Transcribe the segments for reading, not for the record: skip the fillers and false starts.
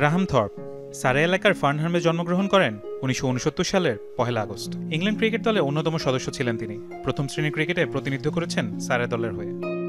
Graham Thorpe সারে এলাকার ফার্নহামে জন্মগ্রহণ করেন 1969 সালের 1 আগস্ট। ইংল্যান্ড ক্রিকেট দলের অন্যতম সদস্য ছিলেন তিনি। প্রথম শ্রেণীর ক্রিকেটে প্রতিনিধিত্ব করেছেন সারে দলের হয়ে।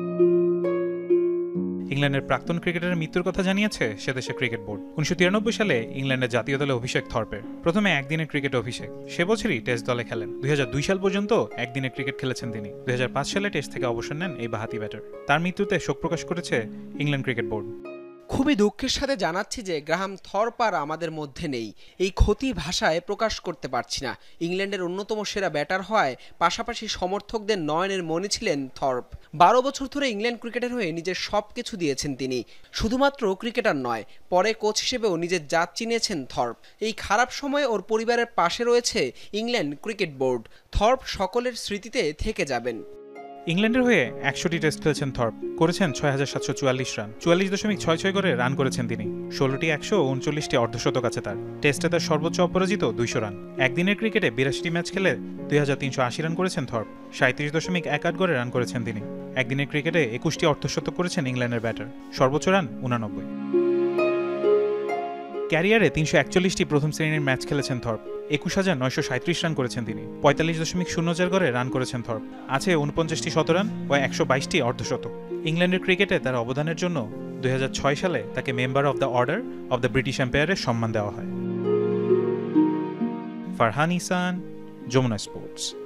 ইংল্যান্ডের প্রাক্তন ক্রিকেটারের মৃত্যুর কথা জানিয়েছে সে দেশের ক্রিকেট বোর্ড। 1993 সালে ইংল্যান্ডের জাতীয় দলে অভিষেক থর্পের। প্রথমে একদিনের ক্রিকেট অভিষেক, সে বছরই টেস্ট দলে খেলেন। 2002 সাল পর্যন্ত একদিনের ক্রিকেট খেলেছেন তিনি। 2005 সালে টেস্ট থেকে অবসর নেন এই বাঁহাতি ব্যাটার। তার মৃত্যুতে শোক প্রকাশ করেছে ইংল্যান্ড ক্রিকেট বোর্ড। খুবই দুঃখের সাথে জানাচ্ছি যে গ্রাহাম থর্প আর আমাদের মধ্যে নেই। এই ক্ষতি ভাষায় প্রকাশ করতে পারছি না। ইংল্যান্ডের অন্যতম সেরা ব্যাটার হওয়ায় পাশাপাশি সমর্থকদের নয়নের মণি ছিলেন থর্প। 12 বছর ধরে ইংল্যান্ড ক্রিকেটের হয়ে নিজের সবকিছু দিয়েছেন তিনি। শুধুমাত্র ক্রিকেটার নয়, পরে কোচ হিসেবেও নিজের জাত চিনিয়েছেন থর্প। এই খারাপ সময়ে ওর পরিবারের পাশে রয়েছে ইংল্যান্ড ক্রিকেট বোর্ড। থর্প সকলের স্মৃতিতে থেকে যাবেন। ইংল্যান্ডের হয়ে 100টি টেস্ট খেলেছেন থর্প, করেছেন 6744 রান, 44.66 করে রান করেছেন তিনি। 16টি 100 ও 39টি অর্ধশতক আছে তার। টেস্টে তার সর্বোচ্চ অপরাজিত 200 রান। একদিনের ক্রিকেটে 82টি ম্যাচ খেলে 2380 রান করেছেন থর্প, 37.18 গড়ে রান করেছেন তিনি। একদিনের ক্রিকেটে 21টি অর্ধশতক করেছেন ইংল্যান্ডের ব্যাটার, সর্বোচ্চ রান 89। ক্যারিয়ারে 341টি প্রথম শ্রেণীর ম্যাচ খেলেছেন থর্প, 21,937 রান করেছেন তিনি। 45.04 গড়ে রান করেছেন থর্প, আছে 49টি শতরান ও 122টি অর্ধশতক। ইংল্যান্ডের ক্রিকেটে তার অবদানের জন্য 2006 সালে তাকে member of the order of the British এম্পায়ারের সম্মান দেওয়া হয়। ফারহান ইসান, যমুনা স্পোর্টস।